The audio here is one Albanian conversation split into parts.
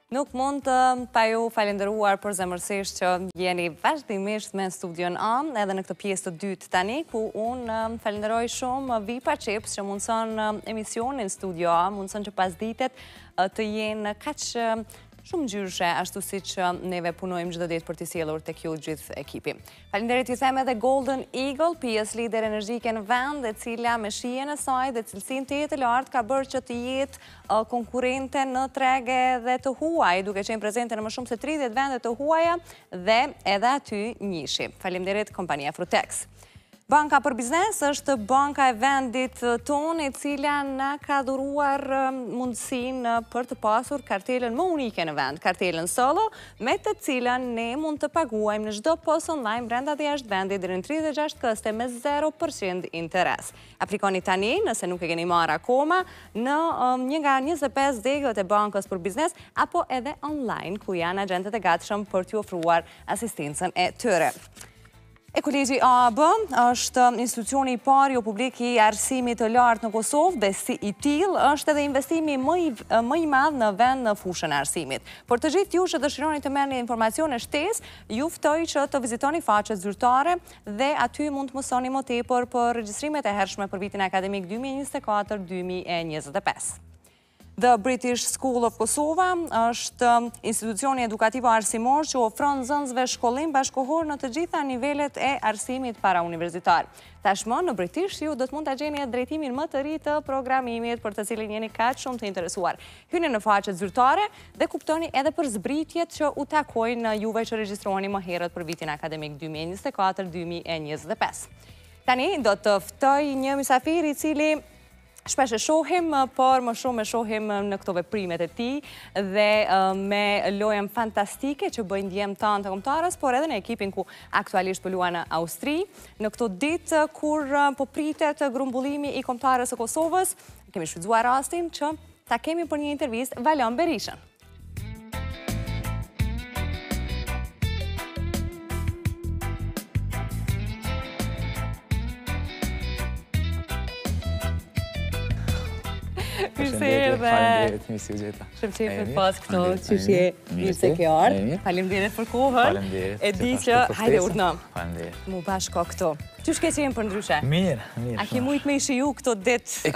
Nuk mund të pa ju falenderuar për zemërsisht që jeni vazhdimisht me studion A, edhe në këtë pjesë të dytë tani, ku unë falenderoj shumë Vipa Chips që mundëson emisionin Studio A, mundëson që pas ditet të jenë kaq shumë gjyshe, ashtu si që neve punojmë çdo ditë për t'i sjellur tek ju gjithë ekipi. Faleminderit ju them edhe Golden Eagle, PS lider energjike në vend, e cila me shijen e saj dhe cilësinë të jetë lartë ka bërë që të jetë konkurrente në trege dhe të huaj, duke qenë prezente në më shumë se 30 vende të huaja dhe edhe aty njishi. Faleminderit kompania Frutex. Banka për Biznes është banka e vendit tonë, e cila na ka dhuruar mundësinë për të pasur kartelën më unike në vend, kartelën Solo, me të cilën ne mund të paguajmë në çdo POS online brenda dhe jashtë vendit deri në 36 këste me 0% interes. Aplikoni tani, nëse nuk e keni marrë akoma, në një nga 25 degët e bankës për biznes, apo edhe online, ku janë agentët e gatshëm për t'ju ofruar asistencën e tyre. Ekolegji AB është institucioni i parë jo publik i arsimit të lartë në Kosovë dhe si i tillë është edhe investimi më i madh në vend në fushën e arsimit. Por të gjithë ju që dëshironi të merrni informacione shtesë, ju ftoj që të vizitoni faqet zyrtare dhe aty mund të mësoni më tepër për regjistrimet e hershme për vitin akademik 2024-2025. The British School of Kosova është institucioni edukativ arsimor që ofron nxënësve shkollim bashkëkohor në të gjitha nivelet e arsimit parauniversitar. Tashmë në British ju do të mund ta gjeni drejtimin më të ri të programimit për të cilin jeni kaq shumë të interesuar. Hyni në faqet zyrtare dhe kuptoni edhe për zbritjet që u takojnë juve që regjistroheni më herët për vitin akademik 2024-2025. Tani do të ftoj një mysafir i cili shpesh e shohim, por më shumë e shohim në këto veprimet e tij dhe me lojën fantastike që bëjnë ndjem tanë të kombëtarës, por edhe në ekipin ku aktualisht po luan në Austri. Në këto ditë kur po pritet grumbullimi i kombëtarës së Kosovës, kemi shfrytzuar rastin që ta kemi për një intervistë Valon Berishën. Faleminderit, mirë si u gjeta. Shëmqefet pas këto që je mirë se ke ardhur. Faleminderit për kohën. Faleminderit. E di që hajde urdhëm. Faleminderit. Mu bashko këto. Qysh ke qenë për ndryshe? Mirë, mirë. A ke mujt me i shiju këto ditë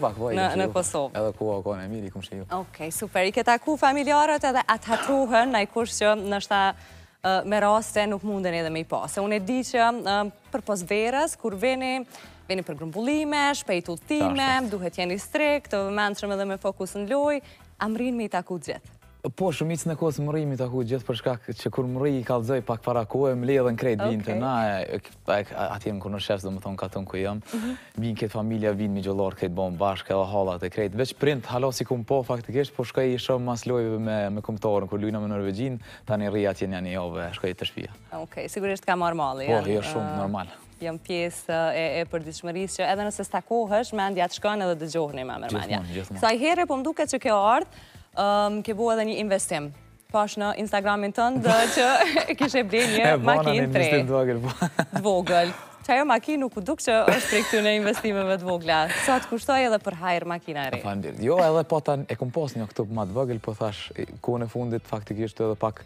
në Kosovë? Edhe ku e mirë i kum shiju. Okej, super. I ke taku familjarët edhe atë hatruhen, na i kush që nështa me raste nuk munden edhe me i pasë. Unë e di që për pos verës, kur veni për grumbullime, shpejt udhtime, duhet jeni strikt, të vëmendshëm edhe me fokus në lojë, a mrin me i taku gjithë? Po, shumicën e kohës më rri me i taku gjithë për shkak që kur më rri i kallëzoj pak para kohë, më lidhen krejt vinë të na, atje më kur në shefës, do më thonë katën ku jam, vinë këtë familja, vinë mi gjollar krejt bon bashkë, edhe hallat e krejt, veç print, halo si kum po faktikisht, po shkoj i shumë mas lojëve me kombëtarën, kur lujna me Norvegjin, tani rri atje një javë, shkoj të shtëpia. Okej, sigurisht ka marrë malli. Po, jo shumë normal. Jam pjesë e përditshmërisë që edhe nëse s'takohesh, mendja të shkon edhe dëgjohni me mërmendja. Sa i herë po mduket që ke ardhur, ke bu edhe një investim. Pash në Instagramin tënd që kishe ble një makinë tre. Të vogël. Që ajo makinë nuk u duk që është prej këtyre investimeve të vogla. Sa të kushtoj edhe për hajër makina e re? Faleminderit. Jo, edhe po e kom pas një këtu më të vogël, po thash kohën e fundit faktikisht edhe pak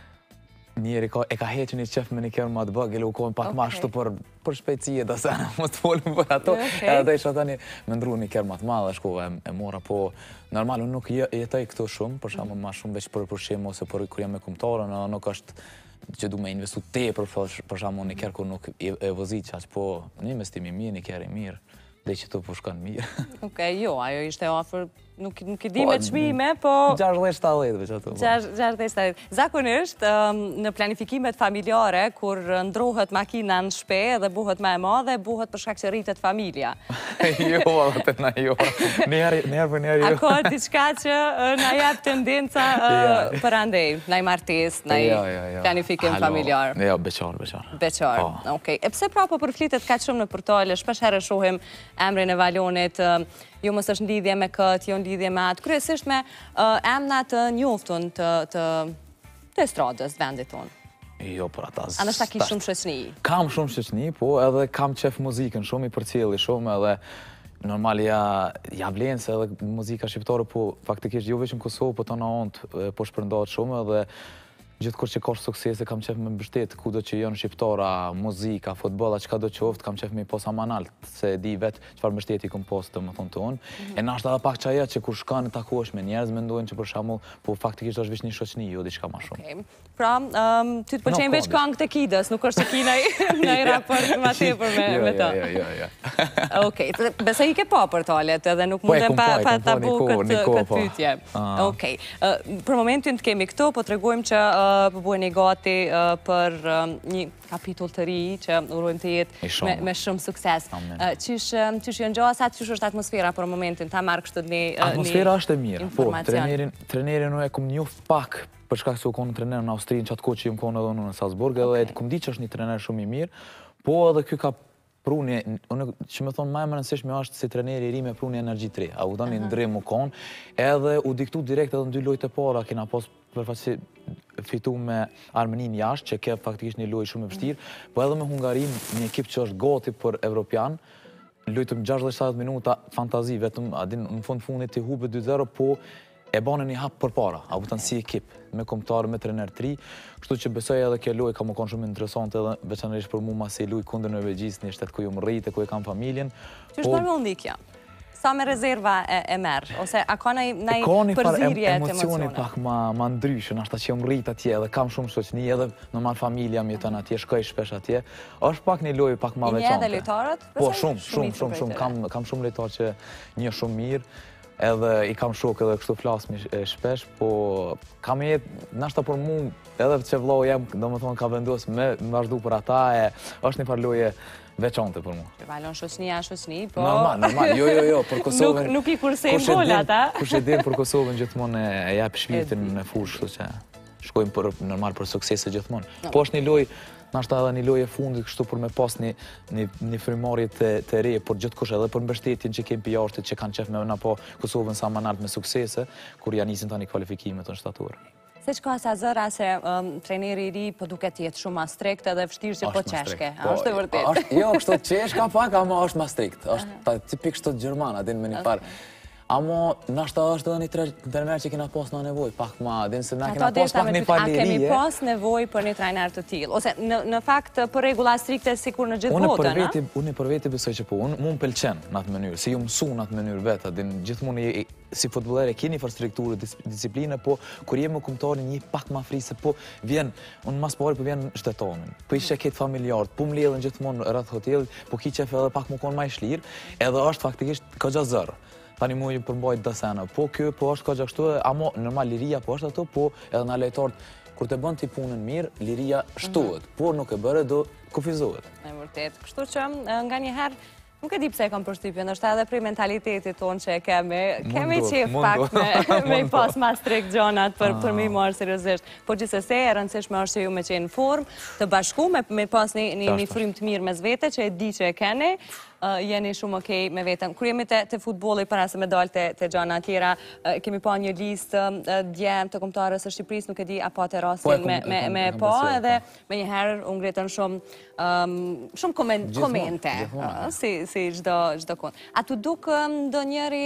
njeri e ka heqë një qef me një kërë ma të bëgë, u kohën pak ma shtu për shpejtësie, dhe se më të folim për ato, edhe dhe isha tani me ndru një kërë ma të madhe, shkova e mora, po normal, unë nuk jetoj këtu shumë, për shumë ma shumë veç për përshim, ose për kur jam me kumtarën, nuk është që du me investu te për shumë një kërë kur nuk e vëzit qaq, po një investimi mirë, një kërë i mirë, dhe që tu po shkon mirë. Okej, jo, ajo ishte ofër, nuk i di me çmime, po 60-70 veç ato. 60-70. Zakonisht, në planifikimet familjare, kur ndrohet makina në shpe dhe buhet më e madhe, buhet për shkak që rritet familja. Jo, edhe të na jo. Njerë për njerë jo. A ka diçka që na jep tendenca për andej, na i martes, na i planifikim familjar? Jo, beqar. Beqar, okej. E pse prapo përflitet kaq shumë në portale, shpesh herë shohim emrin e Valonit, jo mos është në lidhje me këtë, jo në lidhje me atë, kryesisht me emna të njoftun të estradës vendit tonë. Jo, për ata... A nështë ta ki shumë shëqni? Kam shumë shëqni, po edhe kam qef muzikën shumë, i përcjeli shumë, edhe normal ja vlen se edhe muzika shqiptare, po faktikisht jo vetëm në Kosovë, po tona ontë po shpërndahet shumë edhe gjithkur që ka suksese kam qef me mbështet, kudo që janë shqiptara, muzika, futbolla, çka do qoftë, kam qef me pas amanalt, se di vetë çfarë mbështetje kom pas domethënë tonë. E nashta edhe pak çaja që kur shkon takohesh me njerëz mendojnë që për shembull, po faktikisht është vetëm një shoqni, jo diçka më shumë. Pra, ty të pëlqejnë veç këngët e Kidës, nuk është që ki ndaj raport më tepër me to. Jo. Okej, besoj i ke pa për talet edhe nuk mundem pa ta bu këtë pyetje. Okej. Për momentin të kemi këto, po tregojmë që po buheni gati për një kapitull të ri që urojmë të jetë me shumë sukses. Qysh janë gjasat, qysh është atmosfera për momentin, ta marrë kështu një atmosfera është e mirë, po, trenerin nuk e kom njoft pak, për shkak se u konë trener në Austri, në qatë kohë që jam konë edhe në Salzburg, edhe kom di që është një trener shumë i mirë, po edhe ky ka pruni, që me thonë ma e më rëndësishme është si treneri i ri me pruni energji të re, a u dhënë një ndrim u konë, edhe u diktu direkt edhe në 2 lojtë e para, kena pas përfaqësi fitu me Armenin jashtë, që ke faktikisht një lojë shumë e vështirë, po edhe me Hungarin, një ekip që është gati për Evropian, lojtëm 60-70 minuta fantazi, vetëm në fundit të hube 2-0, po e bane një hap për para, a u si ekip, me kombëtarë, me trener 3, kështu që besoj edhe kjo lojë ka më konë shumë interesante edhe veçanërisht për mua si lojë kundër Norvegjisë, një shtet ku ju më rritë, ku e kam familjen. Që është normal ndikja? Sa me rezerva e merë? Ose a ka nëj përzirje të emocione? Pak ma ndryshë, nashta që jam rritë atje edhe kam shumë shoqni, edhe normal familja më jeton atje, shkoj shpesh atje. Është pak një lojë pak ma veçante. I një edhe lojtarët? Po, shumë. Kam shumë lojtarë që një shumë mirë, edhe i kam shok edhe kështu flasmi shpesh, po kam jetë, nashta për mu, edhe që vlau jem, do më thonë ka vendos me vazhdu për ata, është një parloje veçante për mu. Valon shoqni, po... Normal, jo, për Kosovën... Nuk i kursejnë bolla ata. Kush e din për Kosovën gjithmonë e jep shpirtin në fushë, kështu që shkojmë normal për suksese gjithmonë. Po është një lojë, nashta edhe një lojë e fundit kështu për me pas një frymarrje të re, por gjithkush edhe për mbështetjen që kemi jashtë që kanë qef me na po Kosovën sa më lart me suksese, kur ja nisin tani kvalifikimet në shtator. Se çka sa zëra se trajneri i ri po duket jetë shumë mas strikt edhe vështirë që po qeshke. Është e vërtetë. Jo, kështu qeshka pak, ama është mas strikt. Është tipik kështu gjerman, din me një parë. Amo, nashta është edhe një trener që kena pas në nevoj, pak ma, din se na kena pas pak një faliri. A kemi pas nevoj për një trener të tillë? Ose në fakt për regula strikte sikur në gjithë botën, a? Unë për veti besoj që po, unë më pëlqen në atë mënyrë, si ju mësu në atë mënyrë vetë, din gjithmonë si futboller e keni infrastrukturë, disciplinë, po kur jemi kombëtar një pak ma fri se po vjen, unë mas pari po vjen shtetonin, po ishe ketë familjarët, po mbledhen gjithmonë rreth hotelit, po ki qef edhe pak më konë ma i shlirë, edhe është faktikisht këgja zërë. Tani mu ju përmbajt dësena, po kjo po është ka gjashtu, amo normal liria po është ato, po edhe në lejtarët, kur të bën t'i punën mirë, liria shtuhet, por nuk e bërë do kufizohet. E vërtet, kështu që nga njëherë, nuk e di pse e kam përshtypjen, është edhe prej mentalitetit tonë që kemi qef pak me i pas ma strikt gjonat për me i marë seriosisht. Po gjithsesi e rëndësishme është që ju me qenë në formë, të bashku me pas një frym të mirë mes vete që e di që e keni, jeni shumë okej me vetëm. Kur jemi të futbolli para se me dalë të gjana tjera, kemi pa një listë dje të kombëtarës së Shqipërisë, nuk e di apo të rastin me pa edhe me njëherë unë ngritën shumë komente, si çdo kund. A tu duk ndonjëri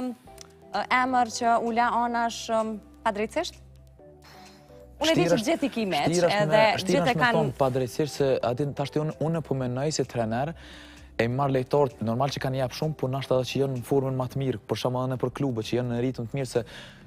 emër që u la anash padrejtisht? Unë e di që gjithë i ki meq, edhe gjithë e kanë... Padrejtisht se tashti unë po menoj si trener, e marrë lejtarët, normal që kanë jepë shumë, por nashta edhe që janë në formën më të mirë, për shkak edhe për klube që janë në ritëm të mirë, se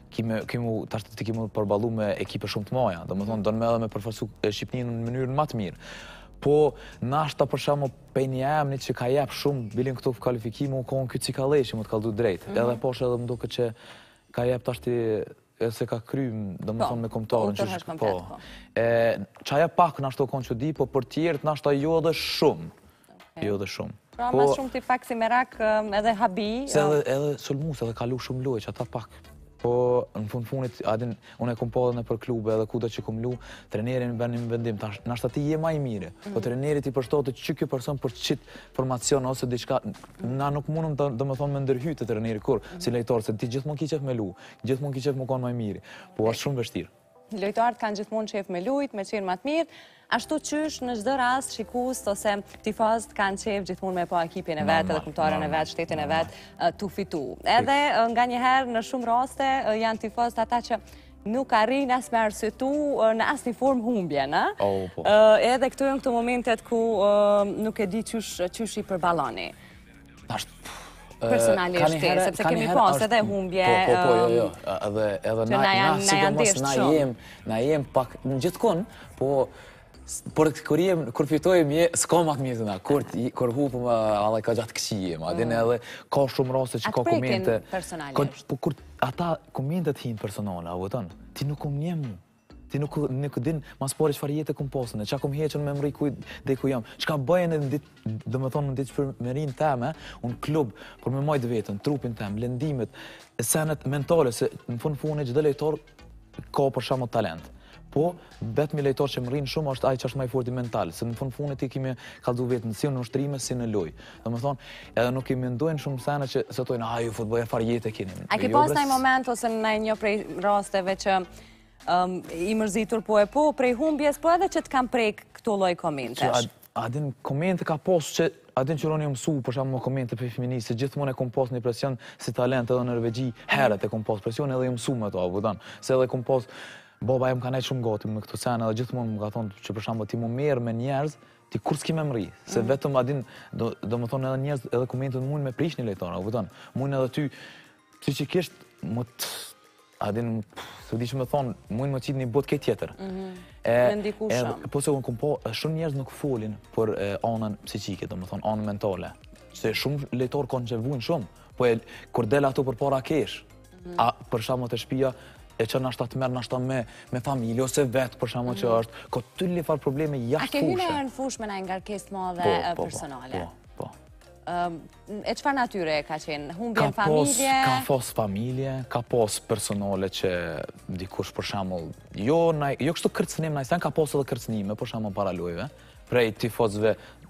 kemi përballu me ekipe shumë të mëdha, domethënë do më edhe me përfaqësu Shqipërinë në mënyrën më të mirë. Po nashta për shkak penja emni që ka jep shumë, bilin këto kvalifikime u konë këtë Cikalleshi, më të kalldu drejt. Edhe poshtë edhe më duket që ka jep tashti se ka krym, domethënë me kombëtarën që po. Çaja pak nashta konë që di, po për tjerët nashta jo edhe shumë. Jo edhe shumë. Pra, mas shumë t'i pak si merak edhe habi. Se edhe sulmus, edhe kalu shumë lojë, që ata pak. Po, në fundit, unë e kom pa edhe në për klube, edhe kuda që kom lu, trenerin në vendim, nashta ti je ma i mire. Po trenerit i përshtotë që kjo person për qitë formacion, ose diçka, na nuk mundëm dhe më thonë me ndërhyjtë të treneri kur, si lejtarë, se ti gjithmonë ki qef me lu, gjithmonë ki qef më konë ma i mire. Po, është shumë vështirë. lojtarët kanë gjithmonë qef me lujt, me qenë më të mirë, ashtu qysh në çdo rast shikues ose tifazët kanë qef gjithmonë me pa ekipin e vet, edhe kombëtarën e vet, shtetin e vet tu fitu. Edhe nganjëherë në shumë raste janë tifazët ata që nuk arrin as me arsyetu në asnjë formë humbjen, a? Edhe këto janë këto momentet ku nuk e di qysh i përballoni. Personalisht, sepse kemi pas edhe humbje jo. Edhe na jem pak në gjithkun, po kur fitojmë, s'ka ma të mjetë na, kur hupëm, alla ka gjatë këqijem, adin edhe ka shumë raste që ka komente. Atë prekin personalisht. Po kur ata komentet hinë personale, a vëton, ti nuk kom njemu. Ti nuk din mas pari qëfar jetë e kom posën, qa kom heqen me mri dhe ku jam. Qka bëjen e në ditë, dhe me thonë në ditë shpërmerin teme, unë klub, për me majtë vetën, trupin tem, lëndimet, senet mentale, se në fund gjithë lejtor ka për shamo talent. Po, vetëmi lejtor që më rinë shumë është ai që është maj forti mental, se në fund ti kemi kaldu vetën si në ushtrime, si në loj. Dhe me thonë, edhe nuk i mendojnë shumë sene që se tojnë, ju futboja far jetë e keni. A ki pas nëj moment ose nëj një prej rasteve që i mërzitur po prej humbjes, po edhe që të kam prej këto loj komentesh? Adin komente ka pos që, adin që roni mësu, për shumë komente për feministë, se gjithmonë e kom pos një presion si talent edhe në Norvegji, herët e kom pos presion edhe i mësu me to, vëdan. Se edhe kom pos, baba e më ka nejtë shumë gati me këto sene, edhe gjithmonë më ka thonë që për shumë ti më merë me njerëz, ti kur s'ki me mri, se vetëm adin, do më thonë edhe njerëz, edhe komente mund me prish një lejtona, vëdan. Mund edhe ty psychikisht më të adin, se di që me thonë, mujnë më qitë një botë këtë tjetër. Me ndiku shumë. Po se unë kom po, shumë njerëz nuk folin për anën psiqike, do më thonë, anën mentale. Se shumë lejtorë kanë që vujnë shumë, po kur del ato për para kesh, për shamo të shpia, e që nashta të merë nashta me familje, ose vetë për shamo që është, ka të li farë probleme jashtë fushë. A ke hyne e në fushë me na ngarkes madhe personale? Po. E qëfar natyre ka qenë? Humbjen familje? Ka pos familje, ka pos personale që dikush për shamull, jo kështu kërcënim najsen, ka pos edhe kërcënime për shamull para lojve, prej tifozve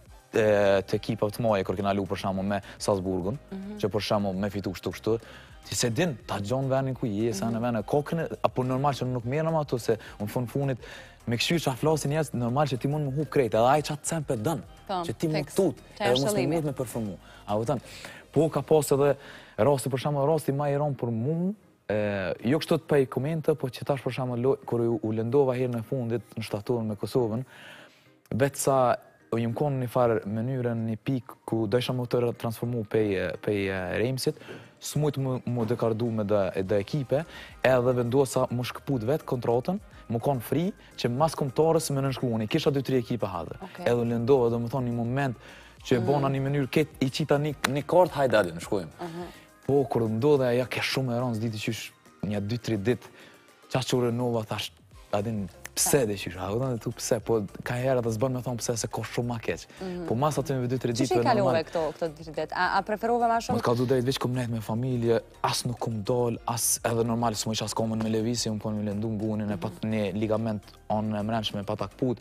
të ekipave të moje, kër kena lu për shamull me Salzburgun, që për shamull me fitu kështu, ti se din, ta gjonë venin ku je, sa në venin, kokën, apo normal që nuk merëm ato, se unë funit, me këshyrë që a flasin njerëz, normal që ti mund më hu krejt, edhe aj qatë cempë e dënë, që ti mund tut, edhe mos më mund me përformu. A vëtan, po ka pas edhe rasti, për shama rasti ma i ronë për mu, jo kështu të pej komente, po që tash për shama, kër u lëndova herë në fundit në shtatorën me Kosovën, vetë sa jëmë konë një farë mënyrën, një pikë ku dojshë më të transformu pej Reimsit, s'mujtë më dekardu me dhe ekipe, edhe vendosa më shkëput vetë kontratën, më konë fri, që mas komtarës me nënshkruani, kisha 2-3 ekipe hadhe. Edhe lëndova dhe më thonë një moment që e bona një mënyrë, i qita një kartë, hajde adin, shkojmë. Po, kërë ndodhe, ja ke shumë e ronë, s'diti qysh një 2-3 dit, qashtë që renova, thash, adin, pse dhe qysh, adin tu pse, po ka herë dhe zbën me thonë pse, se ka shumë ma keq. Po mas atë me 2-3 dit, që i kalove këto 2-3 dit? A preferove ma shumë? Më t'ka du drejt, veç kom nejt me familje, as nuk kom dal, as edhe normal, s'mu ish as komën me levisi, unë po në lëndu në gunin, një ligament anë mrenshme pa takput,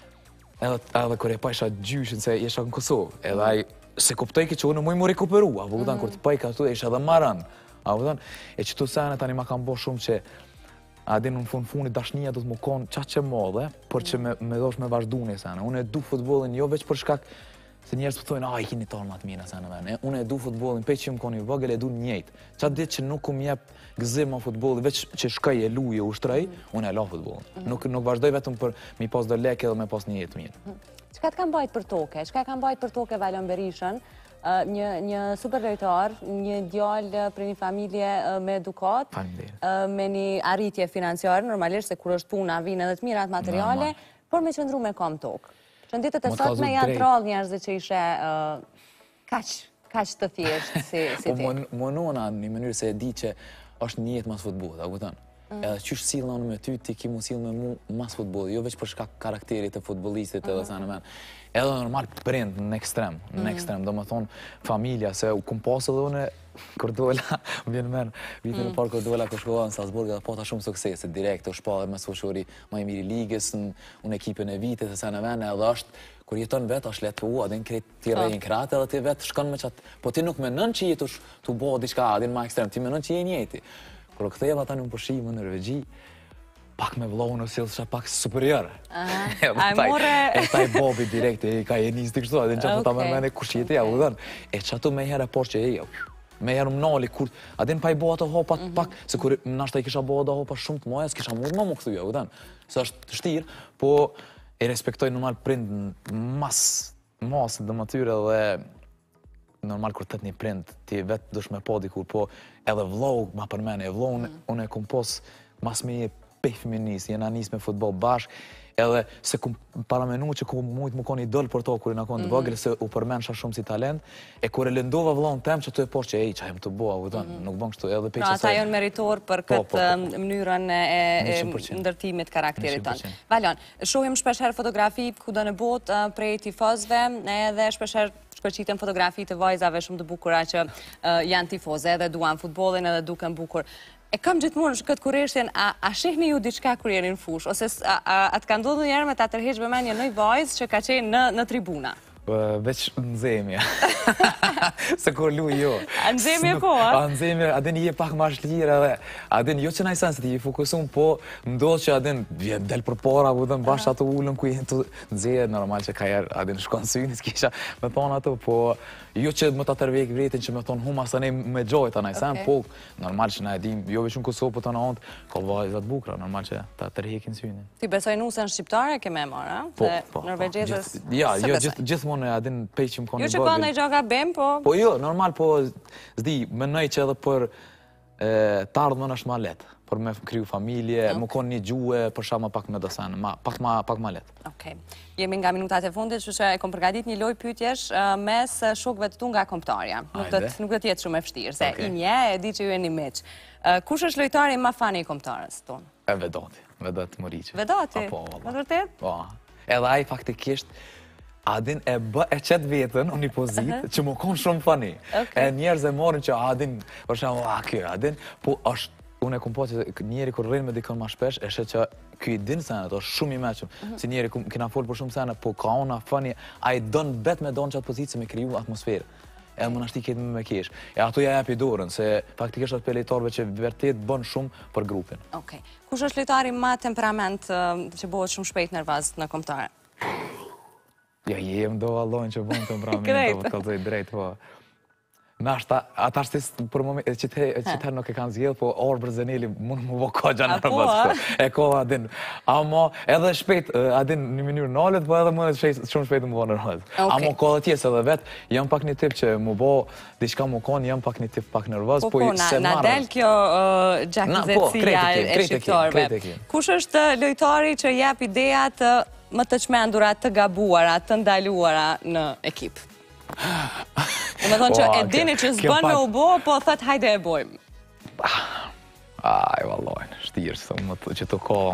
edhe kër e pa isha gjyshin se isha në Kosovë, edhe aj se kuptoj ki që unë mu rekuperu, a vëgëtan, kër të pajka tu, isha dhe maran, a vëgëtan, e që tu sene tani ma kam bo shumë që adin në funit dashnia do të më konë qatë që modhe, por që me dosh me vazhdu një sene. Unë e du futbolin jo veç për shkak se njerës pëthojnë, i kini talë ma të mira sene vene. Unë e du futbolin, pej që më konë i vëgël, e du njejtë. Qatë ditë që nuk më jep gëzim ma futbolin, veç që shkaj e luje, ushtrej, unë e la futbolin. Nuk vazhdoj vetëm për mi pas do leke dhe me pas një jetë mirë. Qëka të kam bajt për toke? Qëka kam bajt për toke Valon Berishën? Një super lojtar, një djallë për një familje me edukat, me një arritje financiare, normalisht se kur është puna vinë edhe të mirat materiale, por me qëndru me kam tokë. Që në ditët e sotme janë trallë njerëzve që ishe kaq të thjeshtë si ti. Po më nona një mënyrë se e di që është një jetë mas futbollit, a kupton? Edhe qysh sillna unë me ty, ti ki mu sill me mu mas futbollit, jo veç për shkak karakterit të futbollistit edhe sa në men. Edhe normal prind në ekstrem, do më thonë familja, se u kum pas edhe une, kër dola, më vjen men, vitin e parë kër dola kër shkova në Salzburg, edhe pata shumë suksese, direkt, u shpallë me fushori ma i miri ligës, unë ekipën e vitit, e sa në men, edhe është, kur jeton vetë, është letë u, adin kretë ti rejnë kratë, edhe ti vetë shkon me qatë, po ti nuk menon që jetu tu bo diçka, adin ma ekstrem, ti menon që je njeti. Kër këtheva ta një më përshimë në Norvegji, pak me vlohun o sjellë pak superior. A e more... E taj bobi direkt, e ka e njës të kështu, adin që ta mërmene kush jeti ja, u dhenë. E që ato me herë e por që e me herë më nali, kur, adin pa i bo ato hopat pak, se kur nashta i kisha bo ato hopat shumë të moja, s'kisha mund më këthuja, u dhenë. Se është shtirë, po e respektoj normal prind masë dhe matyre dhe normal kur tëtë një prind, ti vetë dush me po dikur, po edhe vlog ma përmene, e vlog unë e kom pos mas me je pej feminist, jena nis me futbol bashk, edhe se kum paramenu që kum mujt më kon idol për to kur i na kon të vogël, se u përmensha shumë si talent, e kur e lëndova vllon tem që të e poshtë që ej, qa jem të bua, u thon, nuk bën kështu edhe pra ata janë meritor për këtë mënyrën e ndërtimit karakterit tonë. Valon, shohim shpeshherë fotografi kudo në botë prej tifozëve, edhe shpeshherë shpërqiten fotografi të vajzave shumë të bukura që janë tifoze edhe duan futbollin edhe duken bukur. E kam gjithmonë këtë kurreshtjen, a shihni ju diçka kur jeni në fush, ose a të ka ndodhur njëherë me ta tërheq vëmendjen një vajzë që ka qenë në tribuna? Veç nëzemja. Se kur luj jo. A nëzemja po, a? A nëzemja, adin je pak ma shlirë edhe, adin jo që na i sen se ti i fokusun, po ndodhë që adin del për para, vëdhen bashkë ato ullën ku jenë të nëzemja, normal që ka jerë, adin shkon syni, s'kisha me thonë ato, po jo që më ta tërvek vretin që me thonë huma sa ne me gjojt ta na i sen, po normal që na e dim, jo veç në Kosovë, po të në ondë, ka vajzat bukra, normal që ta tërhekin syni. Ti besoj nusën shqiptare ke me marë, po, e adin pej që më koni bëgën. Jo që ka në i gjoka bem, po... Po jo, normal, po zdi, menoj që edhe për të ardhmën është ma letë, për me kriju familje, më konë një gjuhe, për shama pak me dësanë, pak ma letë. Okej. Jemi nga minutat e fundit, që e kom përgadit një loj pytjesh mes shokve të tu nga komptarja. Nuk do t'jetë shumë e fështirë, se i nje e di që ju e një meq. Kush është lojtari ma fani i komptarës tonë? Vedoti Moriqi. Vedoti? Më të vërtet? Po, edhe aj faktikisht adin e qetë vetën në një pozitë që më konë shumë fani. E njerëz e morin që adin, për shumë, kjo adin, po është, unë e kom po që njeri kur rrinë me dikon ma shpesh, e shetë që kjo i dinë senet, është shumë i meqëm, si njeri kina folë për shumë senet, po ka ona fani, a i donë bet me donë qatë pozitë se me kriju atmosferë. E më nashti ketë me kesh. E ato ja jepi dorën, se faktikisht atë për lejtarve që vërtet bën shumë për grupin. Okej. Kush është lejtari ma temperament që bëhet shumë shpejt nervaz në kombëtare? Ja, jem do vallojnë që bënë të mbrament, të kalzoj drejt, po. Nashta, ata shtisë për moment, që të nuk e kanë zgjellë, po orë Brzeneli mund më vo ka gjanë në rëbaz. E ko, adin. Amo, edhe shpejt, adin një mënyrë nalët, po edhe mund e shumë shpejt më vo në rëbaz. Amo, ko dhe tjesë edhe vetë, jam pak një tip që më bo, diçka më konë, jam pak një tip pak në rëbaz, po na del kjo gjakëzetësia e shqiptarve. Kush është lojtari që jep idejat më të qmendura, të gabuara, të ndaluara në ekip? Dhe me thonë që e dini që s'bën me u bo, po thët hajde e bojmë. Aj, vallojnë, shtirë, që të ko...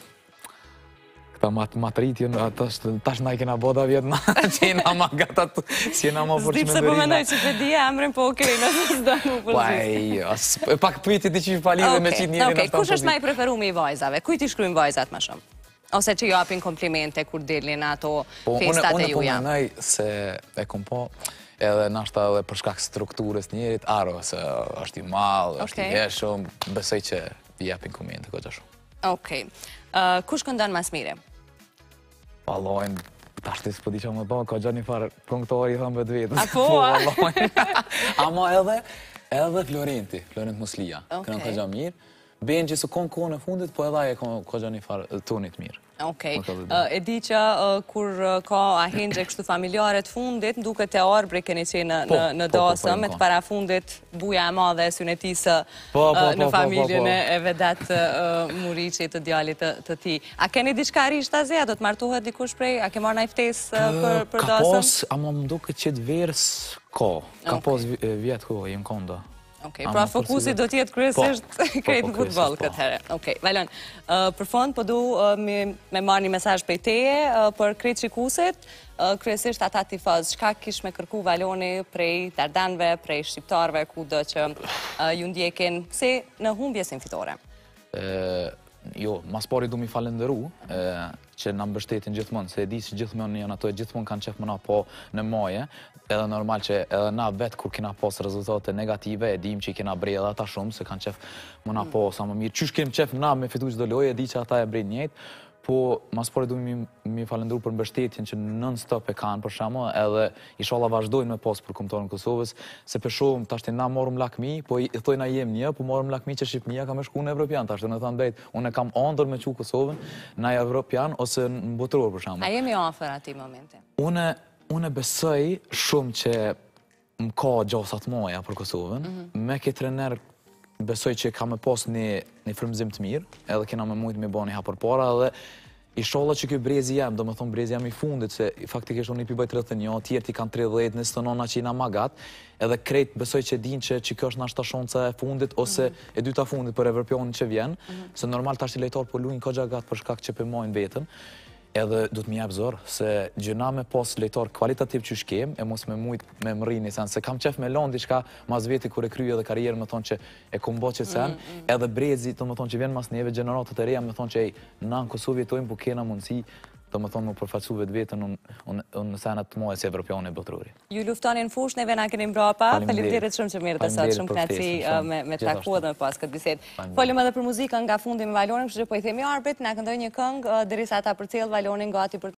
Këta matritjen, tash na i kena boda vjetë që jena ma gata të... Si jena ma për që me ndërina. Zdip se po menoj që të dhja emrin, po okej, nësë s'do mu përgjist. Pak pyjti ti që i fali dhe me qitë njëri në shtanë. Kush është ma i preferu me i vajzave? Kuj ti shkrujmë vajzat ma shumë? Ose që ju apin komplimente kur dilin ato festat e juja? Unë po menoj se e kom po edhe nashta edhe për shkak strukturës njerit, aro, se është i malë, është i jeshëm, besoj që i apin komplimente këtë shumë. Okej. Kush këndon mas mire? Vallojnë, ta shtisë po di që më do, ka gjatë një farë këngëtori i thëmë vetë vetës. A po? Vallojnë. Ama edhe Florenti, Florent Muslia, kënë ka gjatë mirë. Benë që së konë kohën e fundit, po edhe aje ka gjatë një farë tonit mirë. Okej. E di që kur ka ahengje kështu familjare të fundit, duke të arbre keni qenë në dasëm, me të para fundit buja e madhe e synetisë në familjen e Vedat Muriqi të djalit të ti. A keni diçka rishtë azi? A do të martuhet dikush prej? A ke marrë na i ftesë për dasëm? Ka pos, ama më duke qëtë verës, ka pos vjetë ko, jem kondo. Okej, pra fokusi do tjetë kryesisht krejtë në futbol këtë herë. Okej, Valon, për fond, po du me marrë një mesazh prej teje për krejtë qikusit, kryesisht ata tifaz, qka kish me kërku Valoni prej dardanve, prej shqiptarve, ku do që ju ndjekin, se në humbje sin fitore? Jo, mas pari du mi falenderu që na mbështetin gjithmonë, se e di që gjithmonë janë ato e gjithmonë kanë qef më na po në maje, edhe normal që edhe na vetë kur kena pas rezultate negative, e dim që i kena brej edhe ata shumë, se kanë qef më na po sa më mirë. Qysh kem qef na me fitu çdo lojë, e di që ata e brejnë njëjtë, po mas pari du mi falendru për mbështetjen që non-stop e kanë për shembull, edhe inshallah vazhdojnë me pas për kombëtarin e Kosovës, se për shumë tash na morëm lakmi, po i thojna jem një, po morëm lakmi që Shqipënia ka me shku në Evropian tash, do të thënë drejt, unë kam ëndër me çu Kosovën në Evropian ose në botëror për shembull. A jemi afër atij momenti? Unë besoj shumë që më ka gjasat moja për Kosovën, me këtë trener besoj që ka me pas një frymëzim të mirë, edhe kena me mujtë me ba një hapër para, edhe inshallah që kjo brezi jam, do me thonë brezi jam i fundit, se faktikisht unë i pibaj 31, tjerti kanë 30, 29 që i na magat, edhe krejt besoj që din që kjo është nashta shonca e fundit, ose e dyta fundit për Evropionin që vjen, se normal tash i lejtar po luin ka gjagat për shkak që pëmojnë vetën, edhe du të mi jep zor, se gjëna me pas lejtar kvalitativ që shkem, e mos me mujt me mërini sen, se kam qef me lanë diçka mas veti kur e kryje edhe karierën me thonë që e kom bo që sen, edhe brezi të më thonë që vjen mas njeve gjeneratët e reja me thonë që na në Kosovë jetojmë, po kena mundësi të më thonë më përfaqësu vetë vetën në senet të muaj si Evropiani e botërori. Ju luftonin fush, neve na keni mbrapa, faleminderit shumë që mirë të sot, shumë kënaqësi me takuar dhe me pas këtë bisedë. Folëm edhe për muzikën nga fundi me Valonin, kështu që po i themi Arbit, na këndoj një këngë derisa ata përcjell Valonin gati për